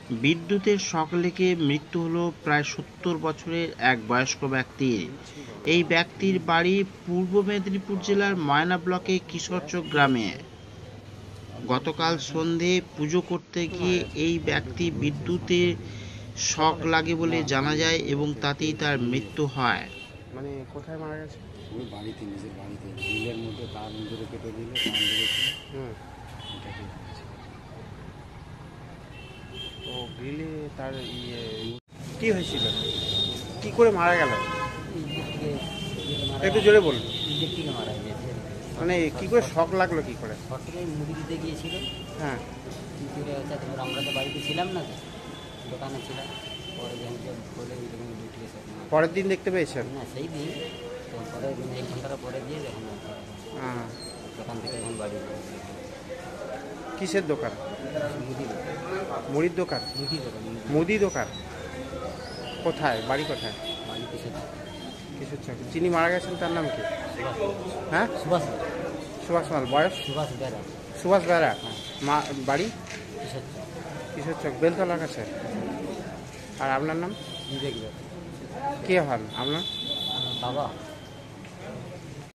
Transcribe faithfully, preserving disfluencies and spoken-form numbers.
বিদ্যুতের শক লেগে মৃত্যু হলো প্রায় সত্তর বছরের এক বয়স্ক ব্যক্তির। এই ব্যক্তির বাড়ি পূর্ব মেদিনীপুর জেলার ময়না ব্লকের কিশোরচক গ্রামে। গতকাল সন্ধে পুজো করতে গিয়ে এই ব্যক্তি বিদ্যুতের শক লাগে বলে জানা যায় এবং তাতেই তার মৃত্যু হয়। মানে কোথায় মারা গেছে? ওই বাড়িতে, নিজের বাড়িতে গ্রিলের মধ্যে তার ধরে কেটে দিল, তার ধরেছিল। হুম। এটাকে হয়েছে। ও গ্রিলে তার ইয়ে কি হয়েছিল? কি করে মারা গেল? একটু জোরে বলুন। ইলেকট্রিকে মারা গিয়েছে। মানে কি করে শক লাগলো কি করে? হঠাৎ মুড়ি দিতে গিয়েছিল। হ্যাঁ। কিন্তু হচ্ছে তোমার আমরা তো বাড়িতে ছিলাম না, দোকানে ছিলাম। পরে যখন যে বলে যখন ডিউটি এসে পরের দিন দেখতে পেয়েছেন? না সেই দিন তো পরে দিন এক ঘন্টার পরে দিয়ে যখন হ্যাঁ। দোকান থেকে যখন বাড়ি কিসের দোকান? মুদি মুড়ির দোকান? মুদি দোকান মুদি দোকান কোথায়? বাড়ি কোথায়? বাড়ি কিসের কিসের চক? যিনি মারা গেছেন তার নাম কি? হ্যাঁ, সুভাষ সুভাষ মাল। বয়স? সুভাষ বেড়া। সুভাষ বেড়া। মা বাড়ি কিসের কিসের চক, বেলতলার কাছে। আর আপনার নাম? বিবেক বেড়া। কে হন আপনার? আমার বাবা।